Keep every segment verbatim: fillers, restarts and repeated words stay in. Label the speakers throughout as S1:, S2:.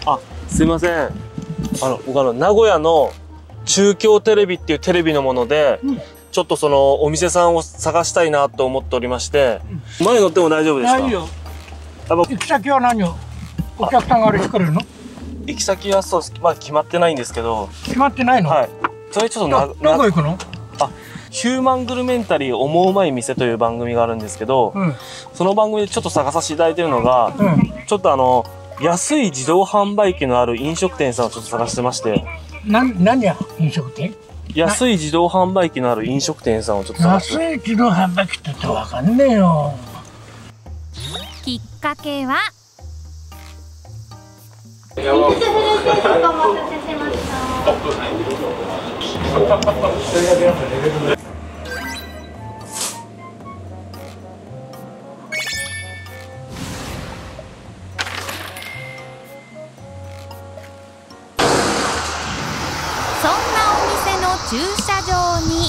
S1: あ、すいません。あの僕あの名古屋の中京テレビっていうテレビのもので、うん、ちょっとそのお店さんを探したいなと思っておりまして、うん、前乗っても大丈夫ですか？
S2: 大丈夫。行き先は何をお客さんがあれしてくれるの？
S1: 行き先はそうまあ決まってないんですけど。
S2: 決まってないの？
S1: はい。それちょっとな、
S2: どこ行くの？
S1: あ、ヒューマングルメンタリー思うまい店という番組があるんですけど、うん、その番組でちょっと探させていただいてるのが、うん、ちょっとあの安い自動販売機のある飲食店さんをちょっと探してまして。
S2: な、何や飲食店？
S1: 安い自動販売機のある飲食店さんをちょっと探して。
S2: 安い自動販売機って言ってわかんねえよ。
S3: きっかけは。
S4: ミックスフルーツお待たせしました。
S3: そんなお店の駐車場に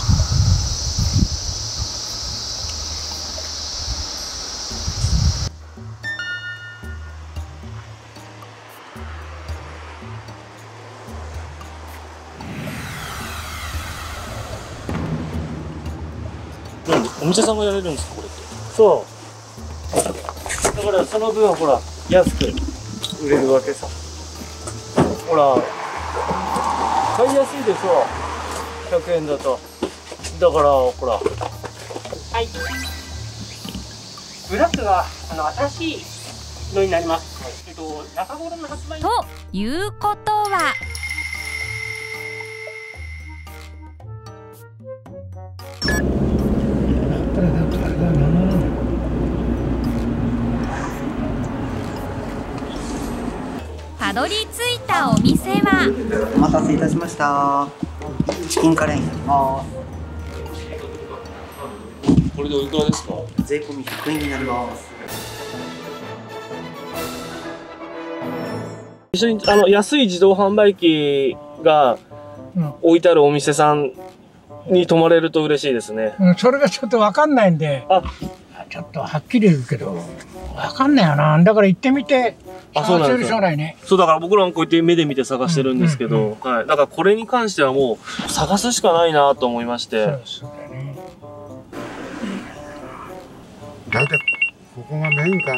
S1: お店さんがやれるんですかこれって？そう。だからその分ほら安く売れるわけさ。ほら買いやすいでしょ。ひゃくえんだと。だからほら。はい。
S5: ブラックはあの新しいのになります。はい、えっと中頃の発売。
S3: ということは。たどり着いたお店は。
S6: お待たせいたしました。チキンカレーになります。
S1: これでおいくらですか？
S6: 税込みひゃくえんになります。
S1: 一緒にあの安い自動販売機が置いてあるお店さんに泊まれると嬉しいですね。
S2: うん、それがちょっとわかんないんで。あ、ちょっとはっきり言うけどわかんないよな。だから行ってみて。
S1: あ、そうなんですよ。そうだから僕らもこうやって目で見て探してるんですけど、はい。だからこれに関してはもう探すしかないなと思いまして。そうだね。
S7: 大体ここがメインかな。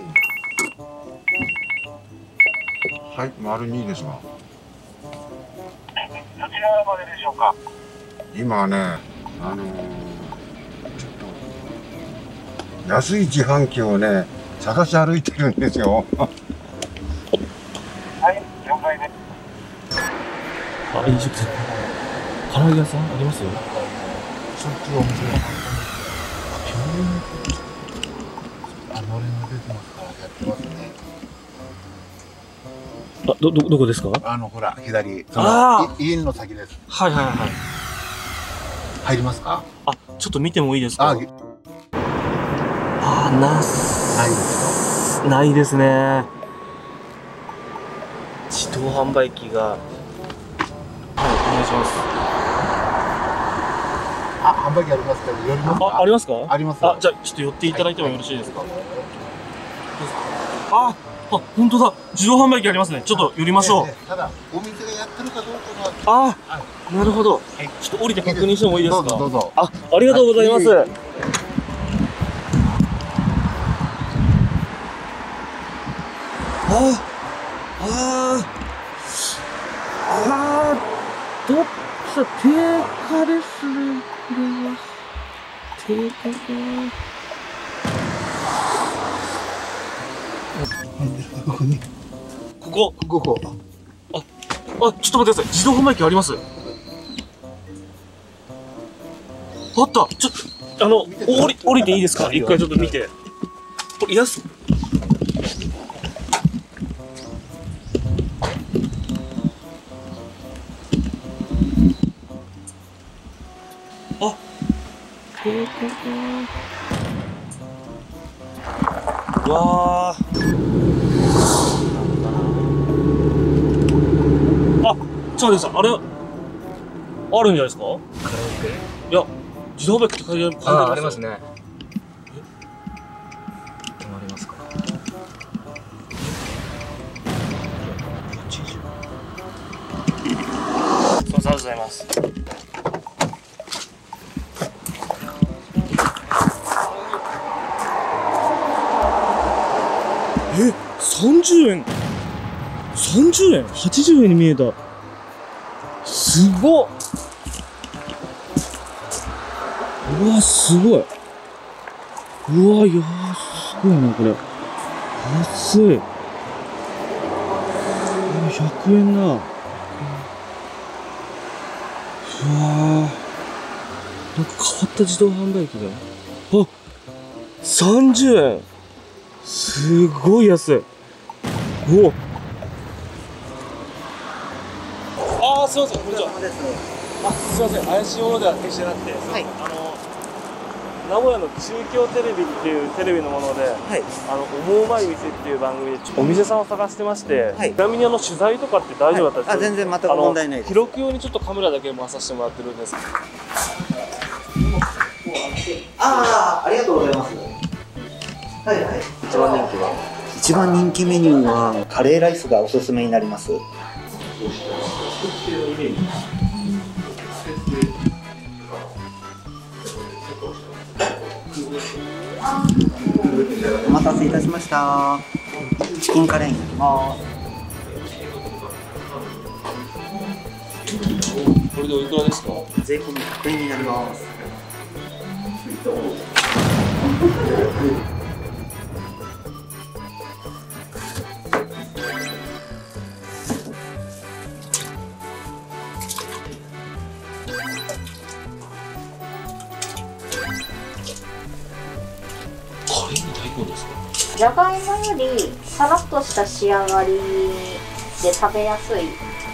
S7: はい、丸にですが。どちらまででしょうか。今はね、あのー、ちょっと安い自販機をね探し歩いてるんですよ。はい、了解です。
S1: あ、飲食店。唐揚げ屋さんありますよ。
S7: そっちのお店は。あ、のれんが出てますからやってますね。
S1: あ、ど、ど、どこですか？
S7: あの、ほら、左。
S1: ああ。
S7: 家の先です。
S1: はいはいはい。
S7: 入りますか？
S1: あ、ちょっと見てもいいですか？ああ、なす。
S7: ないですか？
S1: ないですね。自動販売機が。はい、お願いします。
S7: あ、販売機ありますけど、寄りますか？
S1: あ、ありますか？
S7: あります。
S1: あ、じゃあ、ちょっと寄っていただいてもよろしいですか？はい、あ、あ、本当だ。自動販売機ありますね。ちょっと寄りましょう。ええ、
S7: ただ、お店がやってるかどうかが。
S1: ああ、なるほど。はい、ちょっと降りて確認してもいいですか？
S7: どうぞどうぞ。
S1: あ、ありがとうございます。はい、ああ、ああ、どっち定価ですね。これは定価か。ここ、
S7: ここ。
S1: あ、あ、ちょっと待ってください。自動販売機あります。あった。ちょっとあの降り降りていいですか？一回ちょっと見て。これ安。あ、定価か。うわー。あ、ちょっと待ってください。あれあるんじゃないですか？カラオケ？いや、自動販売機って書いてある。
S8: あ、ありますね。え？止まりますか？
S1: え、さんじゅうえん。さんじゅうえん ?はちじゅうえんに見えた。すごっ。うわ、すごい。うわ、いやー、すごいな、これ。安い。ひゃくえんだ。うわー。なんか変わった自動販売機だ。あ、さんじゅうえん。すごい安い。おあー、すいません、こんにちは。あ、すいません、怪しいものでは決してなくて、はい、あの名古屋の中京テレビっていうテレビのもので、はい、あの思うまい店っていう番組でお店さんを探してまして、はい、ちなみにあの取材とかって大丈夫だったですか？はい、あ、全然全く問題ないです。記録用にちょっとカメラだけ回させてもらってるんです。
S6: ああ、ありがとうございます。はいはい。一番人気は？一番人気メニューはカレーライスがおすすめになります。お待たせいたしました。チキンカレーになります。
S1: これでおいくらですか？
S6: 税込みひゃくえんになります。
S4: じゃがいもよりさらっとした仕上がりで食べやすい。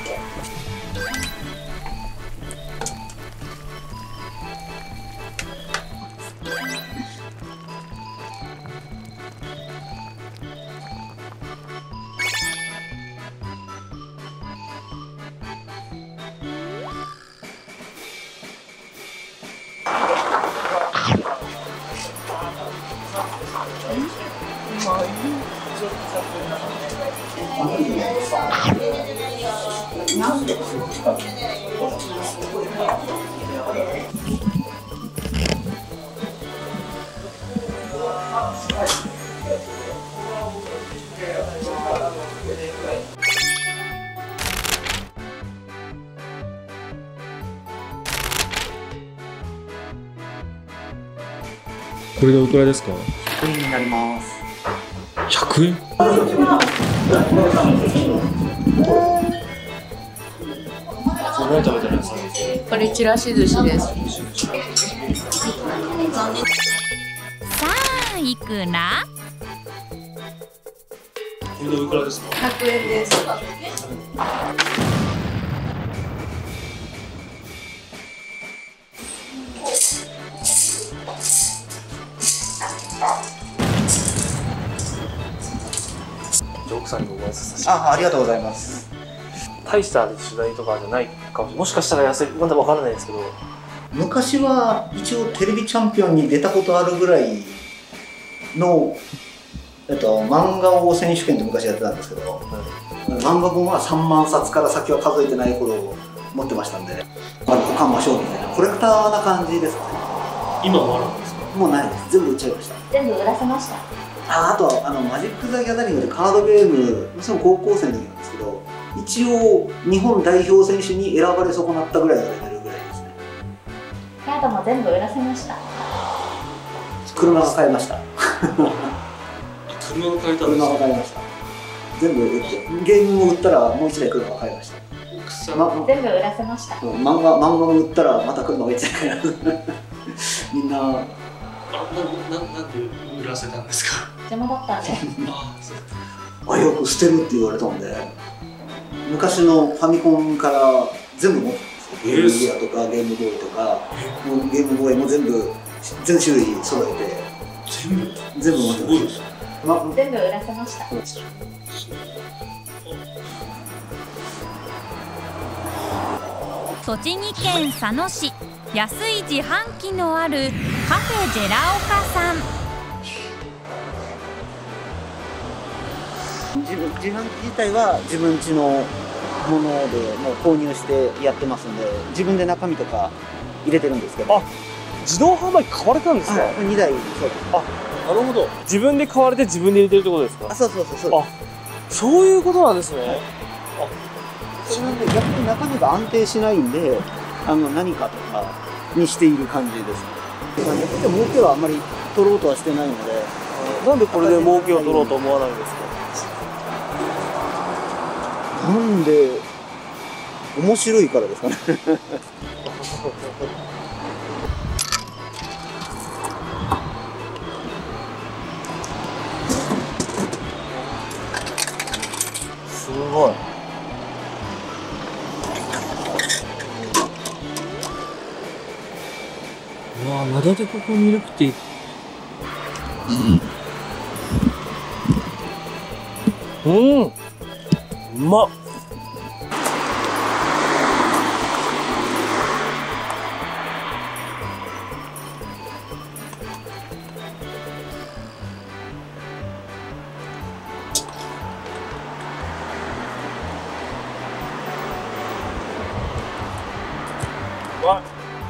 S1: これでおいくらですか？
S6: ひゃくえんになります。
S1: ひゃくえん？何食べてるんですか？
S8: これちらし寿司です。
S3: さあ、いくら？
S1: これでおいくらですか？
S8: ひゃくえんです。
S1: 奥さんにもご挨拶させて。
S6: あ、ありがとうございます。
S1: 大した取材とかじゃないかも、もしかしたら安い、まだわからないですけど。
S6: 昔は一応テレビチャンピオンに出たことあるぐらいの、えっと、漫画王選手権って昔やってたんですけど、うん、漫画本はさんまんさつから先は数えてないほど持ってましたんで、これ保管ましょうみたいなコレクターな感じですかね。
S1: 今もあるんですか？
S6: もうないです。全部売っちゃいました。
S4: 全部売らせました。
S6: あ, あとはあのマジック・ザ・ギャザリングでカードゲーム、もちろん高校生の時なんですけど、一応日本代表選手に選ばれ損なったぐらいのレベルぐらいですね。
S4: カードも全部売らせました。
S6: 車が買いました。
S1: 車が買えたんですか？
S6: 車が買いました。全部売って、ゲームも売ったらもう一台車が買いました。
S1: 奥さん、
S4: ま、全部売らせました。
S6: 漫画漫画も売ったらまた車が一台買いました。みんな。
S1: あ、な、な、なんで売らせたんですか？
S4: 邪魔だったんで。
S6: あ、よく捨てるって言われたんで、昔のファミコンから全部持ってますよ。ゲームギアとかゲームボーイとか、もうゲームボーイも全部全種類揃えて全部全部持ってます。ま、
S4: 全部売らせました。
S3: 栃木県佐野市、安い自販機のあるカフェジェラオカさん。
S6: 自分自販機自体は自分家のものでもう購入してやってますんで、自分で中身とか入れてるんですけど。
S1: あ、 自動販売機買われたんですか？
S6: はい、にだい、そうです。
S1: あ、なるほど。自分で買われて自分で入れてるってことですか？
S6: あ、そうそうそうそう。
S1: あ、そういうことなんですね。
S6: それなんで逆に中身が安定しないんで、あの何かとかにしている感じです。まあ、やっぱり儲けはあんまり取ろうとはしてないので。
S1: なんでこれで儲けを取ろうと思わないんですか？
S6: なんで面白いからですかね。
S1: すごい。うわ、まだでここミルクティー。うん、うまっ。わっ。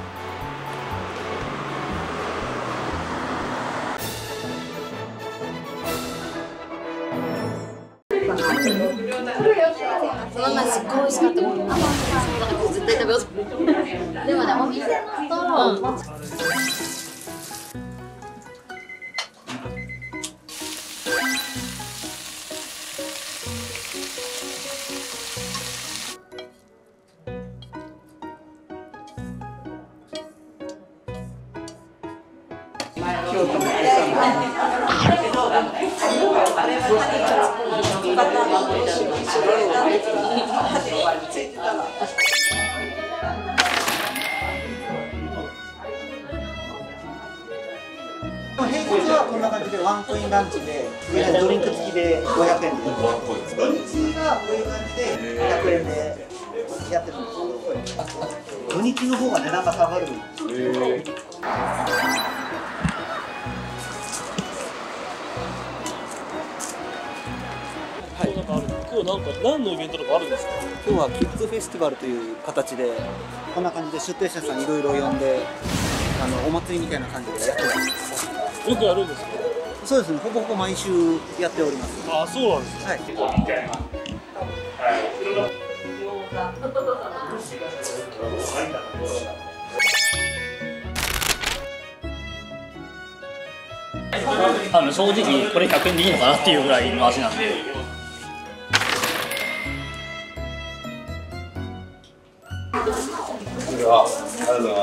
S8: その前すっごい美味しかったもん。絶対食べよう。でもね、お店のと、
S6: 平日はこんな感じでワンコインランチでドリンク付きでごひゃくえんで、土日がこういう感じでひゃくえんでやってるんですけど、土日の方が値段が下がるんです。
S1: 今日なんか何のイベントとかあるんですか？
S6: 今日はキッズフェスティバルという形でこんな感じで出店者さんいろいろ呼んで、あのお祭りみたいな感じでやってます。
S1: よくやるんですか？
S6: そうですね、ほぼほぼ毎週やっております。
S1: あ、そうなんですね。
S6: はい。
S9: あの正直これひゃくえんでいいのかなっていうぐらいの味なんで。
S7: では、ありがとうございます。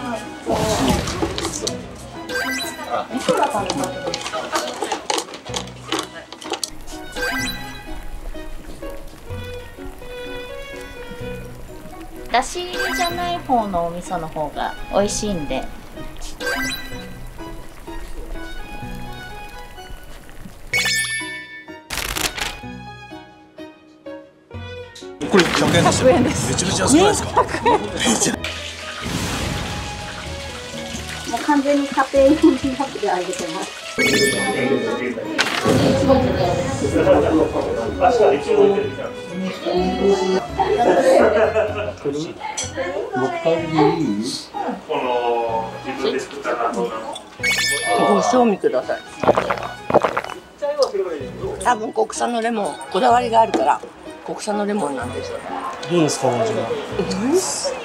S4: だしじゃない方のお味噌の方が美味しいんで。
S10: これひゃくえんです。めちゃめちゃ安くないですか？
S4: もう完全に家庭用になってあげてます。
S8: ご賞味ください。多分国産のレモンこだわりがあるから国産のレモンなんですよ。
S1: どうですか、お味が？
S8: 美味しい。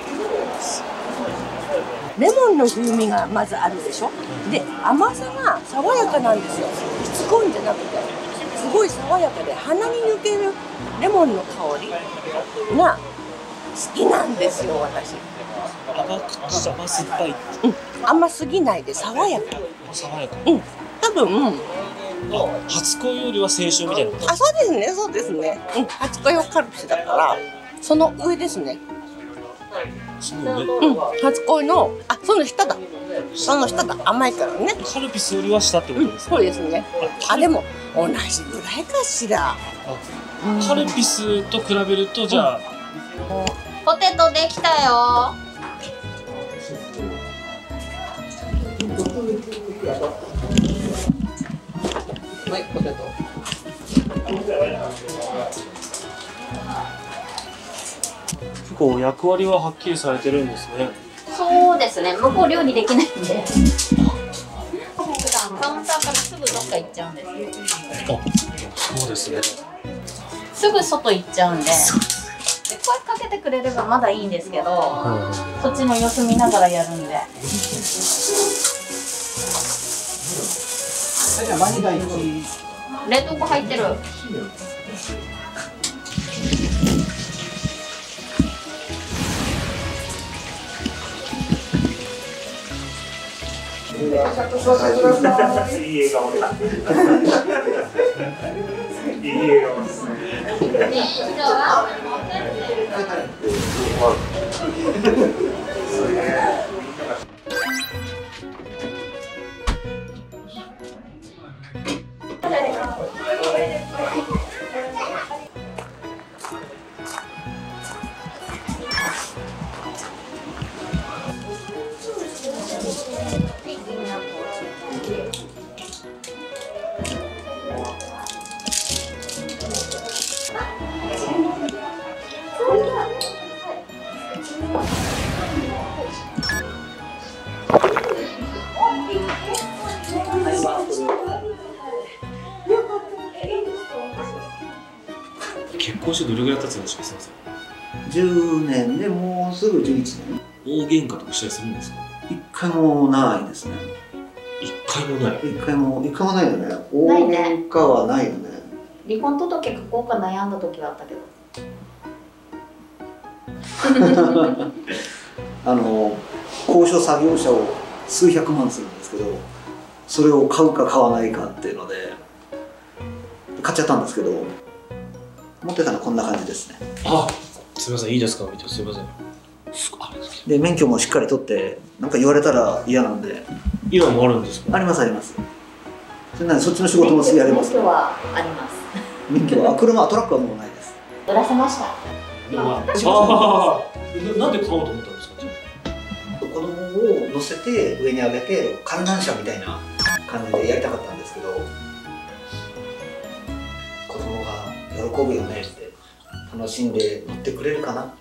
S8: レモンの風味がまずあるでしょ。で、甘さが爽やかなんですよ。しつこいんじゃなくて、すごい爽やかで鼻に抜けるレモンの香りが好きなんですよ、私。
S1: 甘口、甘酸っぱい。
S8: うん、甘すぎないで爽やか。
S1: 爽やか。
S8: うん、多分。
S1: あ、初恋よりは青春みたいな。
S8: あ、そうですね、そうですね。うん、初恋はカルピスだから、その上ですね。
S1: その上。
S8: うん、初恋の、あ、その下だ。その下だ、甘いからね。
S1: カルピスよりは下ってことですか？
S8: そうですね。あ、でも同じぐらいかしら。
S1: カルピスと比べるとじゃあ。
S4: ポテトできたよ。
S8: はい、ポテト。
S1: 結構役割ははっきりされてるんですね。
S4: そうですね、向こう料理できないんで。普段カウンターからすぐどっか行っちゃうんですよ。
S1: あ、そうですね。
S4: すぐ外行っちゃうんで。で、声かけてくれればまだいいんですけど、そっちの様子見ながらやるんで。冷凍庫入ってる。
S1: いい笑顔で。いい笑顔ですね。
S10: 結婚してどれぐらい経つんでしょう、先生。
S6: じゅうねんでもうすぐじゅういちねん。
S10: 大喧嘩とかしたりするんですか？
S6: 一回もないですね。
S10: 一回もない。
S6: 一回も一回もないよね。大喧嘩はないよね。
S4: 離婚届書こうか悩んだ時はあったけど。
S6: あの高所作業車を数百万するんですけど、それを買うか買わないかっていうので買っちゃったんですけど、持ってたのはこんな感じですね。
S10: あ、すみません、いいですか、見て、すみません。
S6: で免許もしっかり取って、なんか言われたら嫌なんで。
S10: 今もあるんですか？
S6: ありますあります。それなにそっちの仕事もやれます。
S4: 免許はあります。
S6: 免許は車、トラックはもうないです。
S4: 売らせました。
S10: ああ、なんで買おうと思ったんですか？
S6: 子供を乗せて上に上げて観覧車みたいな感じでやりたかったんですけど、子供が喜ぶよねって、楽しんで乗ってくれるかなって。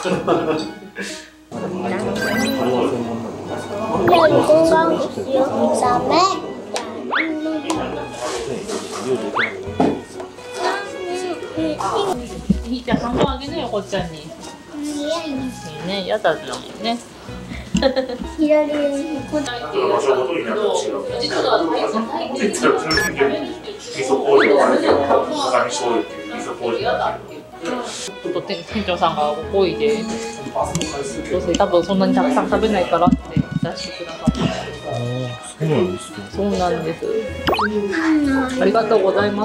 S11: ひーちゃん、半分あげなよ、こっちゃんに。いいね、やだじゃんね。左にこっちっていうやつなんだけど、実は大差ないっていうのは食べるっていう味噌麹があるけど、他に醤油っていう味噌麹があるっていう。ちょっと店長さんがご好意で、どうせ多分そんなにたくさん食べないからって出してくださった。
S1: ああ、そうなんですね。
S11: そうなんです。ありがとうございます。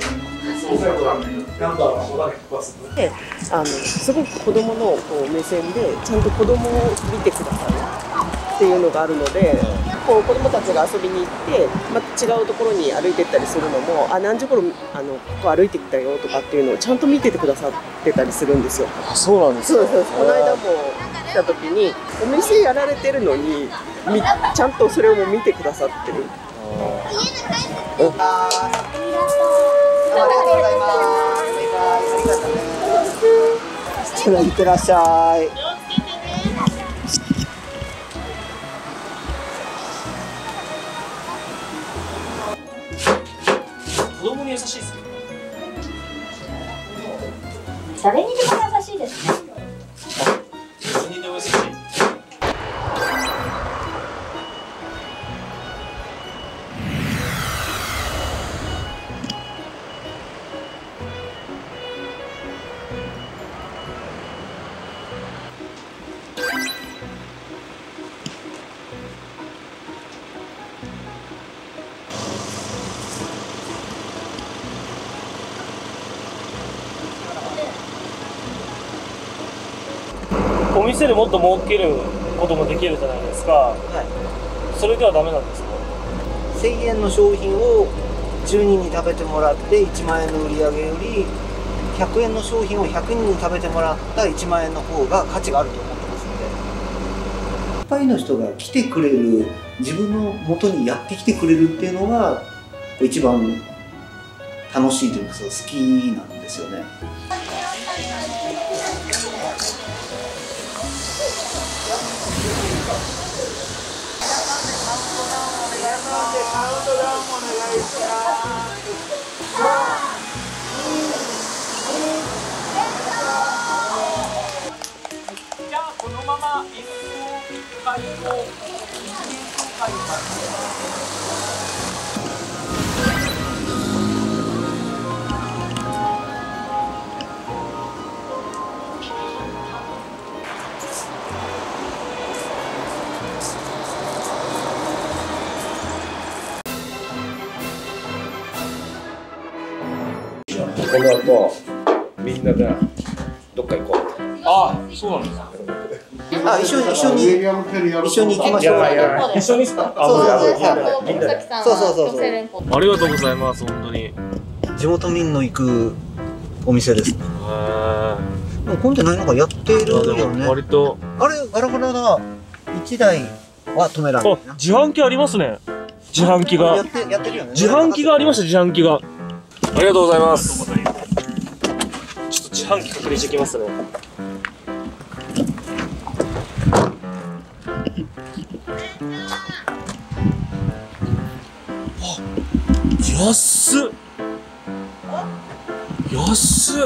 S8: で、あのすごく子どものこう目線でちゃんと子どもを見てくださいっていうのがあるので、こう子どもたちが遊びに行って、また違うところに歩いてったりするのも、あ、何時頃あのここ歩いてきたよとかっていうのをちゃんと見ててくださってたりするんですよ。
S1: あ、そうなんですか。
S8: そうそう、この間も来た時にお店やられてるのにみちゃんとそれをも見てくださってる。うん、ありがとうございます。ありがとうね。いってらっしゃい。
S10: 子供に優しいですね。
S4: 誰にでも優しいですね。
S10: 誰にでも優しい。
S1: お店でもっと儲けることもできるじゃないですか。はい。それではダメなんですか？
S6: せんえんの商品をじゅうにんに食べてもらっていちまんえんの売り上げより、ひゃくえんの商品をひゃくにんに食べてもらったいちまんえんの方が価値があると思ってますので、いっぱいの人が来てくれる、自分の元にやってきてくれるっていうのが一番楽しいというか、好きなんですよね。
S5: じゃあこのまま一回を一回
S12: この後みんなでどっか行こうって。
S1: あ、そうなんですか。
S6: あ、一緒に一緒に一緒に行きましょう。
S1: 一緒にですか。
S6: そうそうそう。
S4: みんなで。
S6: そうそうそうそう。
S1: ありがとうございます。本当に。
S6: 地元民の行くお店ですね。でもこんでないのかやってるよね。
S1: 割と。
S6: あれガラガラが一台は止められない。
S1: あ、自販機ありますね。自販機が。
S6: やってやってるよね。
S1: 自販機がありました。自販機が。ありがとうございます。ちょっと自販機確認してきますね。あ、安っ。安っ。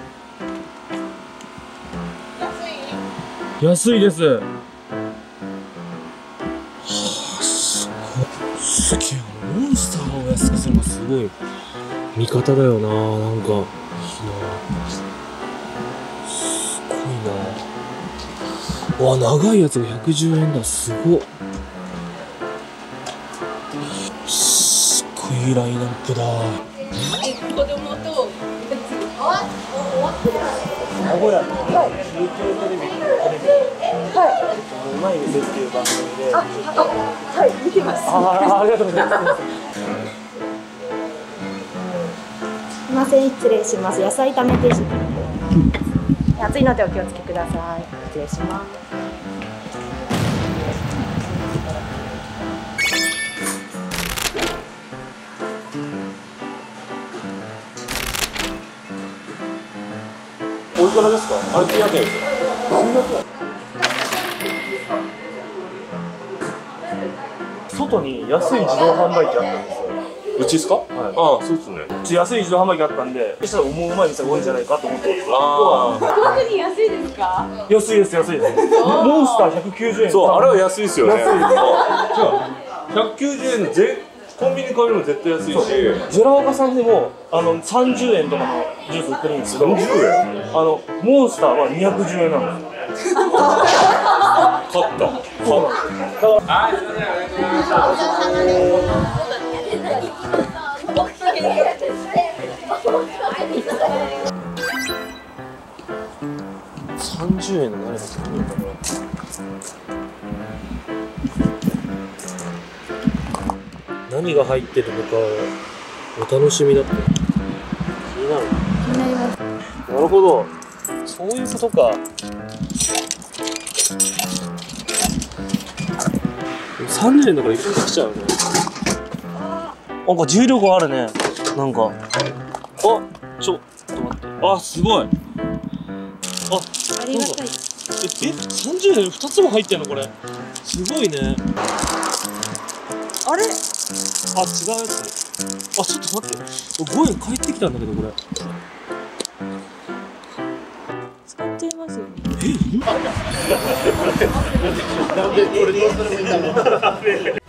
S1: 安いです。はあ、すごい。すげえ。モンスターを安くするのがすごい。味方だよな、なんかいいな。すごいな。わ、長いやつがひゃくじゅうえんだ。すごっ。すっごいいいラインナップだ。
S8: 子供と
S1: 名古屋の中京テレビのテレビ、はい、うまい店っていう番組で。あ、
S8: はい、見てます。
S1: あ、ありがとうございます。
S13: すみません、失礼します。野菜炒め定食。熱いのでお気をつけください。失礼します。
S1: おいくらですか？あれきゅうひゃくえんですよ。外に安い自動販売機あったんですよ。
S14: うちですか？はい。ああ、そうですね。
S1: うち安い自動販売機あったんで、そしたら思ううまい店が多いんじゃないかと思って。
S14: ああ。
S8: 特に安いですか？
S1: 安いです、安いです。モンスターひゃくきゅうじゅうえん。
S14: そう、あれは安いですよね。
S1: 安いです。
S14: ひゃくきゅうじゅうえんのぜコンビニ買うよりも絶対安いし。
S1: ジェラオカさんでもあのさんじゅうえんとかのジュース売ってるんですけど、さんじゅうえん？あのモンスターはにひゃくじゅうえんなんですよ。
S14: 勝った。
S1: そうなんですよ。
S14: はい、すみません、ありがとうございました。
S1: さんじゅうえんの何がするのかな。何が入ってるのかお楽しみだって気になる。
S13: 気になります。
S1: なるほど、そういうことか。さんじゅうえんだからいっぱい来ちゃうね。なんか重量感あるね。なんかあ、ちょっと待って、あ、すごい。あ、
S13: ありがたい。
S1: え、え、さんじゅうえんふたつも入ってんのこれ。すごいね。
S8: あれ？
S1: あ、違うやつ。あ、ちょっと待って。ごえん返ってきたんだけどこれ。
S13: 使っちゃいますよね。
S1: え、なんでこれどうすればいいんだろう。